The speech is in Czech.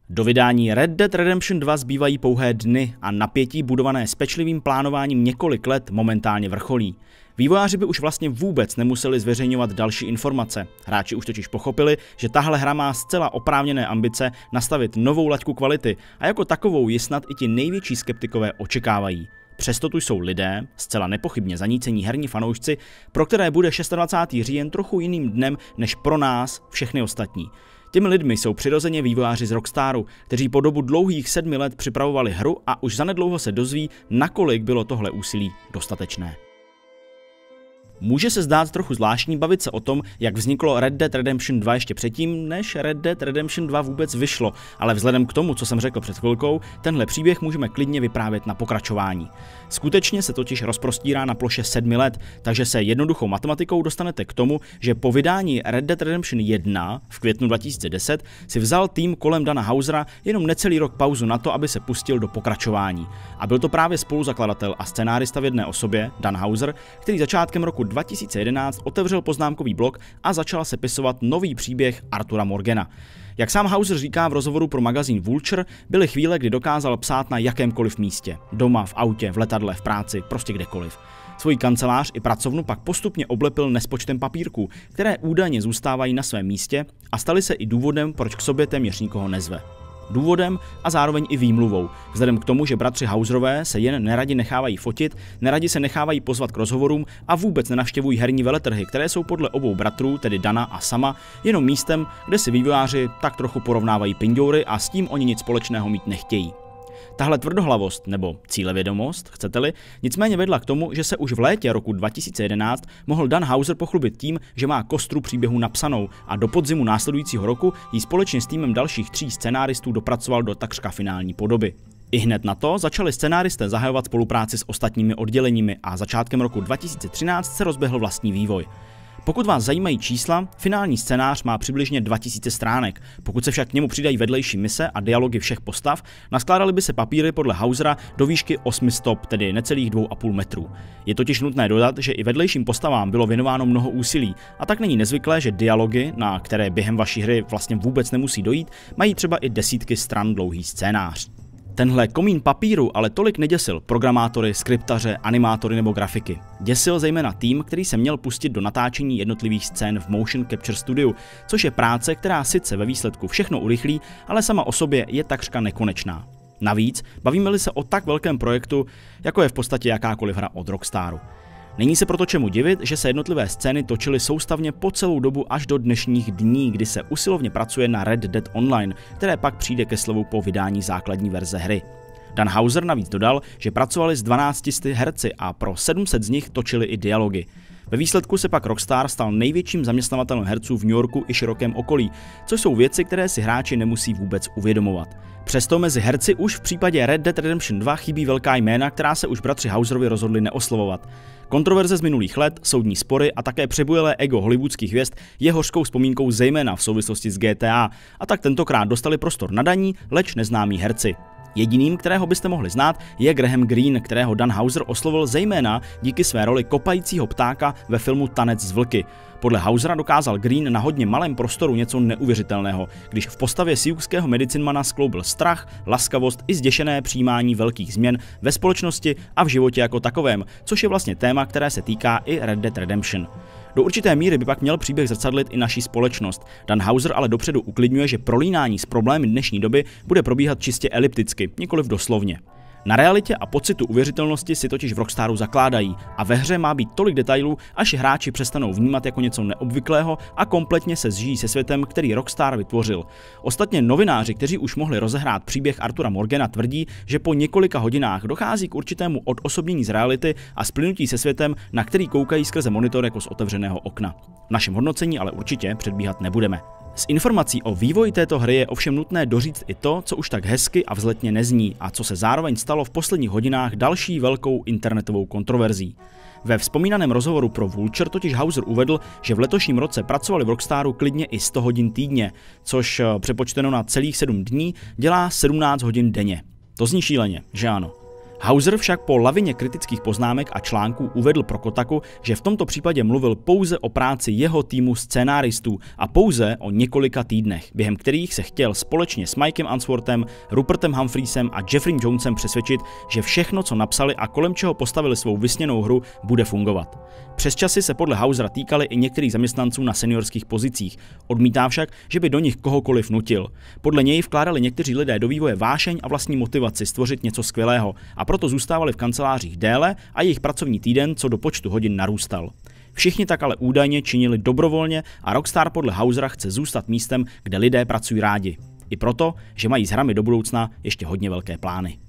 Do vydání Red Dead Redemption 2 zbývají pouhé dny a napětí budované s pečlivým plánováním několik let momentálně vrcholí. Vývojáři by už vlastně vůbec nemuseli zveřejňovat další informace. Hráči už totiž pochopili, že tahle hra má zcela oprávněné ambice nastavit novou laťku kvality a jako takovou ji snad i ti největší skeptikové očekávají. Přesto tu jsou lidé, zcela nepochybně zanícení herní fanoušci, pro které bude 26. říjen trochu jiným dnem než pro nás všechny ostatní. Těmi lidmi jsou přirozeně vývojáři z Rockstaru, kteří po dobu dlouhých 7 let připravovali hru a už zanedlouho se dozví, nakolik bylo tohle úsilí dostatečné. Může se zdát trochu zvláštní bavit se o tom, jak vzniklo Red Dead Redemption 2 ještě předtím, než Red Dead Redemption 2 vůbec vyšlo, ale vzhledem k tomu, co jsem řekl před chvilkou, tenhle příběh můžeme klidně vyprávět na pokračování. Skutečně se totiž rozprostírá na ploše 7 let, takže se jednoduchou matematikou dostanete k tomu, že po vydání Red Dead Redemption 1 v květnu 2010 si vzal tým kolem Dana Hausera jenom necelý rok pauzu na to, aby se pustil do pokračování. A byl to právě spoluzakladatel a scenárista v jedné osobě, Dan Houser, který začátkem roku 2011 otevřel poznámkový blog a začal sepisovat nový příběh Artura Morgana. Jak sám Houser říká v rozhovoru pro magazín Vulture, byly chvíle, kdy dokázal psát na jakémkoliv místě. Doma, v autě, v letadle, v práci, prostě kdekoliv. Svoji kancelář i pracovnu pak postupně oblepil nespočtem papírků, které údajně zůstávají na svém místě a staly se i důvodem, proč k sobě téměř nikoho nezve. Důvodem a zároveň i výmluvou, vzhledem k tomu, že bratři Houserové se jen neradi nechávají fotit, neradi se nechávají pozvat k rozhovorům a vůbec nenavštěvují herní veletrhy, které jsou podle obou bratrů, tedy Dana a Sama, jenom místem, kde si vývojáři tak trochu porovnávají pindoury a s tím oni nic společného mít nechtějí. Tahle tvrdohlavost, nebo cílevědomost, chcete-li, nicméně vedla k tomu, že se už v létě roku 2011 mohl Dan Houser pochlubit tím, že má kostru příběhu napsanou a do podzimu následujícího roku ji společně s týmem dalších 3 scenáristů dopracoval do takřka finální podoby. Ihned na to začali scenáristé zahajovat spolupráci s ostatními odděleními a začátkem roku 2013 se rozběhl vlastní vývoj. Pokud vás zajímají čísla, finální scénář má přibližně 2000 stránek. Pokud se však k němu přidají vedlejší mise a dialogy všech postav, naskládaly by se papíry podle Housera do výšky 8 stop, tedy necelých 2,5 metrů. Je totiž nutné dodat, že i vedlejším postavám bylo věnováno mnoho úsilí, a tak není nezvyklé, že dialogy, na které během vaší hry vlastně vůbec nemusí dojít, mají třeba i desítky stran dlouhý scénář. Tenhle komín papíru ale tolik neděsil programátory, skriptaře, animátory nebo grafiky. Děsil zejména tým, který se měl pustit do natáčení jednotlivých scén v Motion Capture Studiu, což je práce, která sice ve výsledku všechno urychlí, ale sama o sobě je takřka nekonečná. Navíc, bavíme-li se o tak velkém projektu, jako je v podstatě jakákoliv hra od Rockstaru. Není se proto čemu divit, že se jednotlivé scény točily soustavně po celou dobu až do dnešních dní, kdy se usilovně pracuje na Red Dead Online, které pak přijde ke slovu po vydání základní verze hry. Dan Houser navíc dodal, že pracovali s 1200 herci a pro 700 z nich točili i dialogy. Ve výsledku se pak Rockstar stal největším zaměstnavatelem herců v New Yorku i širokém okolí, což jsou věci, které si hráči nemusí vůbec uvědomovat. Přesto mezi herci už v případě Red Dead Redemption 2 chybí velká jména, která se už bratři Houserovi rozhodli neoslovovat. Kontroverze z minulých let, soudní spory a také přebujelé ego hollywoodských hvězd je hořkou vzpomínkou zejména v souvislosti s GTA, a tak tentokrát dostali prostor nadaní, leč neznámí herci. Jediným, kterého byste mohli znát, je Graham Greene, kterého Dan Houser oslovil zejména díky své roli kopajícího ptáka ve filmu Tanec z vlky. Podle Housera dokázal Greene na hodně malém prostoru něco neuvěřitelného, když v postavě siouxského medicinmana skloubil strach, laskavost i zděšené přijímání velkých změn ve společnosti a v životě jako takovém, což je vlastně téma, které se týká i Red Dead Redemption. Do určité míry by pak měl příběh zrcadlit i naší společnost. Dan Houser ale dopředu uklidňuje, že prolínání s problémy dnešní doby bude probíhat čistě elipticky, nikoliv doslovně. Na realitě a pocitu uvěřitelnosti si totiž v Rockstaru zakládají a ve hře má být tolik detailů, až hráči přestanou vnímat jako něco neobvyklého a kompletně se zžijí se světem, který Rockstar vytvořil. Ostatně novináři, kteří už mohli rozehrát příběh Artura Morgana, tvrdí, že po několika hodinách dochází k určitému odosobnění z reality a splynutí se světem, na který koukají skrze monitor jako z otevřeného okna. V našem hodnocení ale určitě předbíhat nebudeme. Z informací o vývoji této hry je ovšem nutné doříct i to, co už tak hezky a vzletně nezní a co se zároveň stalo v posledních hodinách další velkou internetovou kontroverzí. Ve vzpomínaném rozhovoru pro Vulture totiž Houser uvedl, že v letošním roce pracovali v Rockstaru klidně i 100 hodin týdně, což přepočteno na celých 7 dní dělá 17 hodin denně. To zní šíleně, že ano? Hauser však po lavině kritických poznámek a článků uvedl pro Kotaku, že v tomto případě mluvil pouze o práci jeho týmu scénáristů a pouze o několika týdnech, během kterých se chtěl společně s Mikem Unsworthem, Rupertem Humphreysem a Jeffreyem Jonesem přesvědčit, že všechno, co napsali a kolem čeho postavili svou vysněnou hru, bude fungovat. Přesčasy se podle Hausera týkaly i některých zaměstnanců na seniorských pozicích. Odmítá však, že by do nich kohokoliv nutil. Podle něj vkládali někteří lidé do vývoje vášeň a vlastní motivaci stvořit něco skvělého a proto zůstávali v kancelářích déle a jejich pracovní týden co do počtu hodin narůstal. Všichni tak ale údajně činili dobrovolně a Rockstar podle Hausera chce zůstat místem, kde lidé pracují rádi. I proto, že mají s hrami do budoucna ještě hodně velké plány.